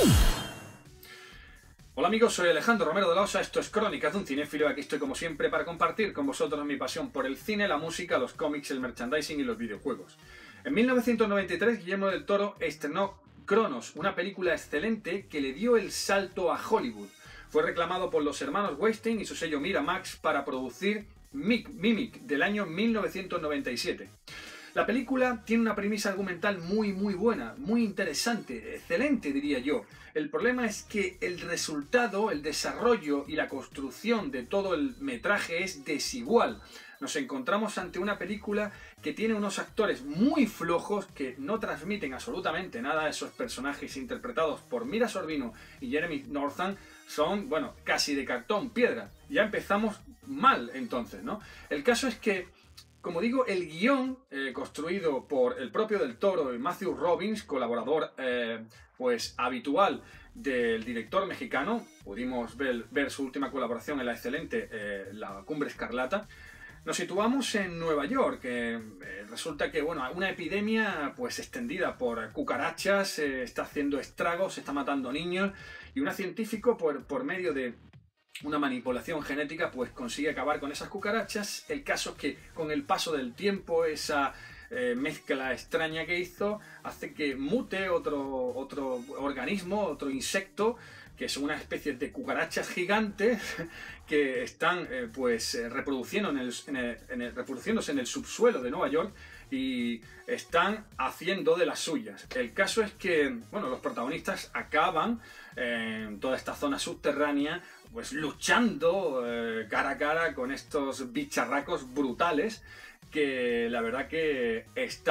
Hola amigos, soy Alejandro Romero de la Osa, esto es Crónicas de un Cinéfilo y aquí estoy como siempre para compartir con vosotros mi pasión por el cine, la música, los cómics, el merchandising y los videojuegos. En 1993 Guillermo del Toro estrenó Cronos, una película excelente que le dio el salto a Hollywood. Fue reclamado por los hermanos Weinstein y su sello Miramax para producir Mimic del año 1997. La película tiene una premisa argumental muy buena, muy interesante, excelente diría yo. El problema es que el resultado, el desarrollo y la construcción de todo el metraje es desigual. Nos encontramos ante una película que tiene unos actores muy flojos que no transmiten absolutamente nada. Esos personajes interpretados por Mira Sorvino y Jeremy Northam son, bueno, casi de cartón piedra. Ya empezamos mal entonces, ¿no? El caso es que, como digo, el guión construido por el propio Del Toro y Matthew Robbins, colaborador pues habitual del director mexicano, pudimos ver su última colaboración en la excelente La Cumbre Escarlata. Nos situamos en Nueva York, resulta que bueno, una epidemia pues extendida por cucarachas está haciendo estragos, está matando niños y un científico por medio de una manipulación genética pues consigue acabar con esas cucarachas. El caso es que con el paso del tiempo esa mezcla extraña que hizo hace que mute otro organismo, otro insecto, que son una especie de cucarachas gigantes que están reproduciéndose en el subsuelo de Nueva York y están haciendo de las suyas. El caso es que, bueno, los protagonistas acaban en toda esta zona subterránea pues luchando cara a cara con estos bicharracos brutales que la verdad que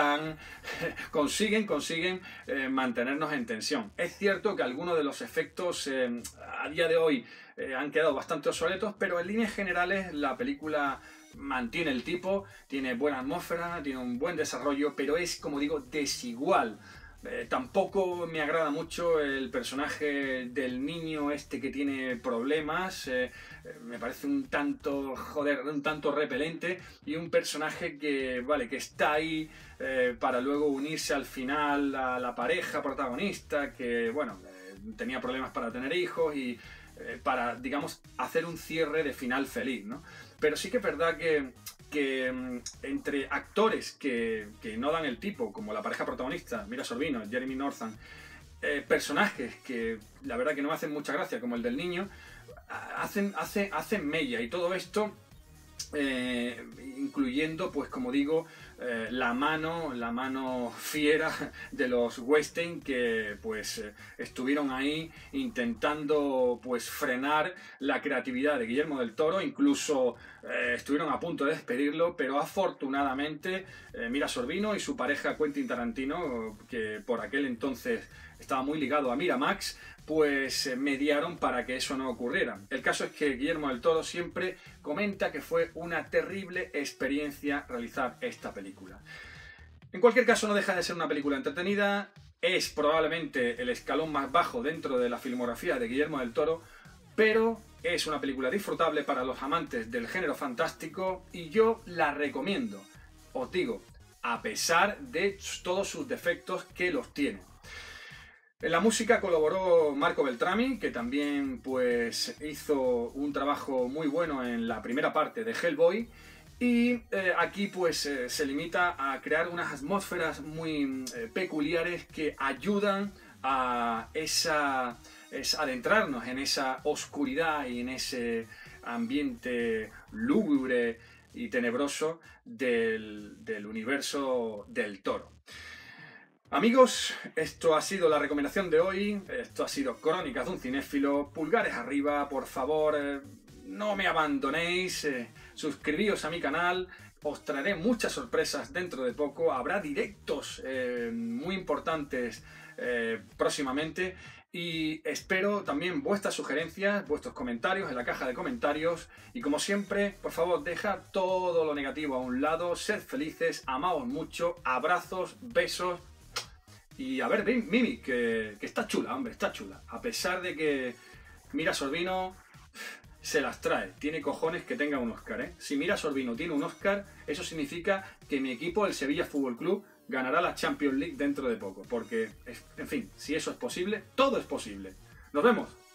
consiguen mantenernos en tensión. Es cierto que algunos de los efectos a día de hoy han quedado bastante obsoletos, pero en líneas generales la película mantiene el tipo, tiene buena atmósfera, tiene un buen desarrollo, pero es, como digo, desigual. Tampoco me agrada mucho el personaje del niño este que tiene problemas, me parece un tanto repelente, y un personaje que, vale, que está ahí para luego unirse al final a la pareja protagonista, que, bueno, tenía problemas para tener hijos y para, digamos, hacer un cierre de final feliz, ¿no? Pero sí que es verdad que entre actores que no dan el tipo, como la pareja protagonista, Mira Sorvino, Jeremy Northam, personajes que la verdad que no me hacen mucha gracia, como el del niño, hacen mella, y todo esto incluyendo, pues como digo, la mano fiera de los Weinstein, que pues estuvieron ahí intentando pues frenar la creatividad de Guillermo del Toro, incluso estuvieron a punto de despedirlo, pero afortunadamente Mira Sorvino y su pareja Quentin Tarantino, que por aquel entonces estaba muy ligado a Miramax, pues mediaron para que eso no ocurriera. El caso es que Guillermo del Toro siempre comenta que fue una terrible experiencia realizar esta película. En cualquier caso, no deja de ser una película entretenida, es probablemente el escalón más bajo dentro de la filmografía de Guillermo del Toro, pero es una película disfrutable para los amantes del género fantástico y yo la recomiendo. Os digo, a pesar de todos sus defectos, que los tiene. En la música colaboró Marco Beltrami, que también pues hizo un trabajo muy bueno en la primera parte de Hellboy, y aquí pues se limita a crear unas atmósferas muy peculiares que ayudan a adentrarnos en esa oscuridad y en ese ambiente lúgubre y tenebroso del universo del Toro. Amigos, esto ha sido la recomendación de hoy, esto ha sido Crónicas de un Cinéfilo. Pulgares arriba, por favor, no me abandonéis, suscribíos a mi canal, os traeré muchas sorpresas dentro de poco, habrá directos muy importantes próximamente, y espero también vuestras sugerencias, vuestros comentarios en la caja de comentarios, y como siempre, por favor, dejad todo lo negativo a un lado, sed felices, amaos mucho, abrazos, besos. Y a ver, Mimic, que está chula, hombre, está chula. A pesar de que Mira Sorvino se las trae, tiene cojones que tenga un Oscar, ¿eh? Si Mira Sorvino tiene un Oscar, eso significa que mi equipo, el Sevilla Fútbol Club, ganará la Champions League dentro de poco. Porque, en fin, si eso es posible, todo es posible. Nos vemos.